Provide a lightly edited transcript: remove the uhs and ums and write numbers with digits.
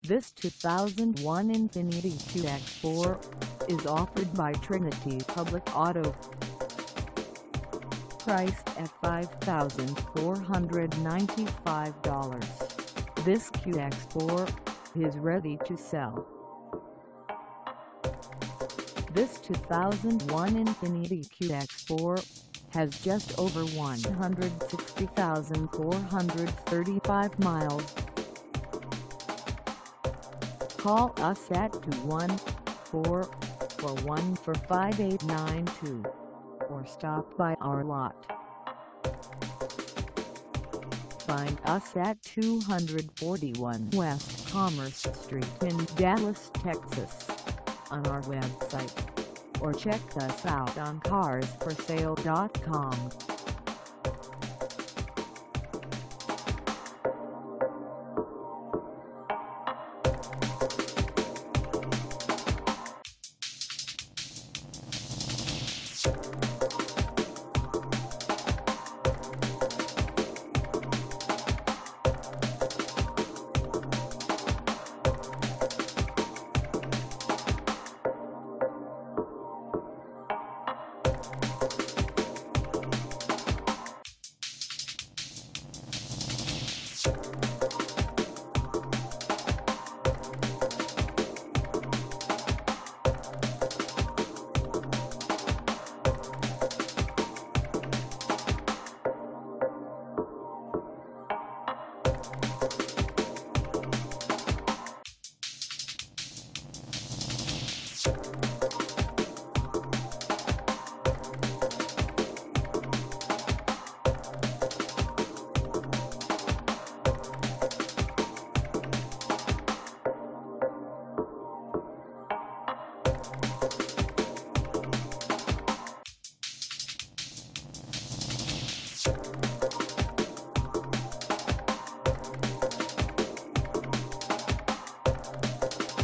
This 2001 Infiniti QX4 is offered by Trinity Public Auto. Priced at $5,495, this QX4 is ready to sell. This 2001 Infiniti QX4 has just over 160,435 miles. Call us at 214-414-5892 or stop by our lot. Find us at 241 West Commerce Street in Dallas, Texas, on our website, or check us out on carsforsale.com.